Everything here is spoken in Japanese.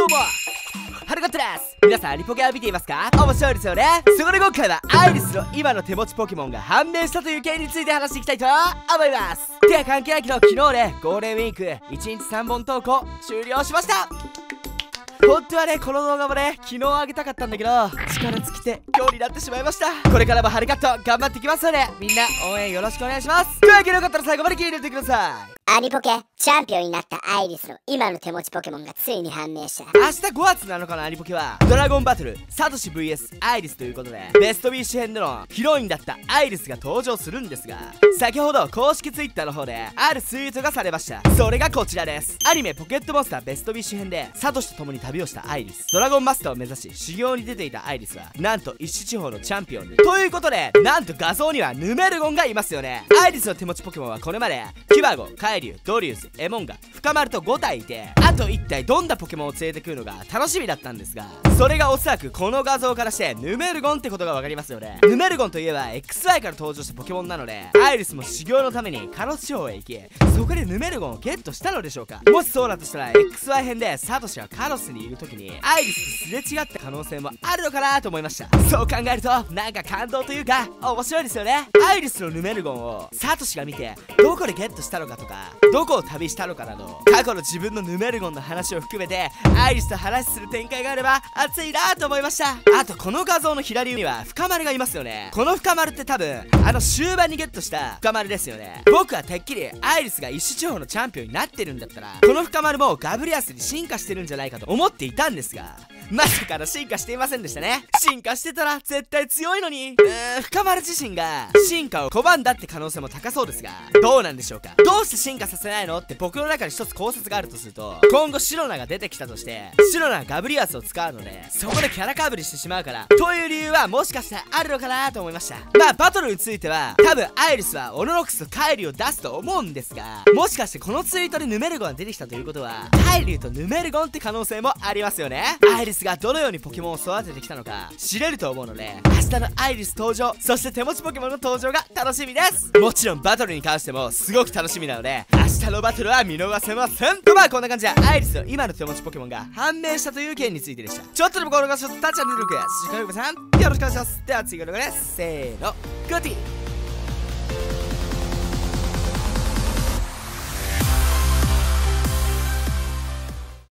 もはるかったです。皆さんリポケア見ていますか？面白いですよね。そこで今回はアイリスの今の手持ちポケモンが判明したという件について話していきたいと思います。では関係なきの昨日でゴールデンウィーク1日3本投稿終了しました。本当はね、この動画もね、昨日あげたかったんだけど力尽きて今日になってしまいました。これからもはるかっと頑張っていきますので、みんな応援よろしくお願いします。というわけでよかったら最後まで聞いてみてください。 アニポケチャンピオンになったアイリスの今の手持ちポケモンがついに判明した。 明日5月7日のアニポケはドラゴンバトルサトシ VS アイリスということで、ベスト B 主編でのヒロインだったアイリスが登場するんですが、先ほど公式 Twitter の方であるツイートがされました。それがこちらです。アニメポケットモンスターベスト B 主編でサトシと共に旅をしたアイリス、ドラゴンマスターを目指し修行に出ていたアイリスはなんと一種地方のチャンピオンに。ということで、なんと画像にはヌメルゴンがいますよね。アイリスの手持ちポケモンはこれまでキュバゴ、カイリュウ、ドリュース、エモンガ、深丸と5体いて、あと1体どんなポケモンを連れてくるのが楽しみだったんですが、それがおそらくこの画像からしてヌメルゴンってことが分かりますよね。ヌメルゴンといえば XY から登場したポケモンなので、アイリスも修行のためにカロス地方へ行き、そこでヌメルゴンをゲットしたのでしょうか。もしそうだとしたら XY 編でサトシがカロスにいる時にアイリスとすれ違った可能性もあるのかなと思いました。そう考えるとなんか感動というか面白いですよね。アイリスのヌメルゴンをサトシが見てどこでゲットしたのかとか、どこを旅したのかなど、過去の自分のヌメルゴンの話を含めてアイリスと話する展開があれば熱いなと思いました。あとこの画像の左上には深丸がいますよね。この深丸って多分終盤にゲットした深丸ですよね。僕はてっきりアイリスが一種地方のチャンピオンになってるんだったら、この深丸もガブリアスに進化してるんじゃないかと思っていたんですが、まさかの進化していませんでしたね。進化してたら絶対強いのに。深丸自身が進化を拒んだって可能性も高そうですが、どうなんでしょうか。どうして進化させないのって僕の中に一つ考察があるとすると、今後シロナが出てきたとしてシロナはガブリアスを使うので、そこでキャラかぶりしてしまうからという理由はもしかしたらあるのかなと思いました。まあバトルについては多分アイリスはオノノックスとカイリュウを出すと思うんですが、もしかしてこのツイートでヌメルゴンが出てきたということはカイリュウとヌメルゴンって可能性もありますよね。アイリスがどのようにポケモンを育ててきたのか知れると思うので、明日のアイリス登場、そして手持ちポケモンの登場が楽しみです。もちろんバトルに関してもすごく楽しみなので、明日のバトルは見逃せません。とまあこんな感じでアイリスの今の手持ちポケモンが判明したという件についてでした。ちょっとでもこの動画ちょっとチャンネル登録やチャンネル登録よろしくお願いします。では次の動画です。せーの、グッディー。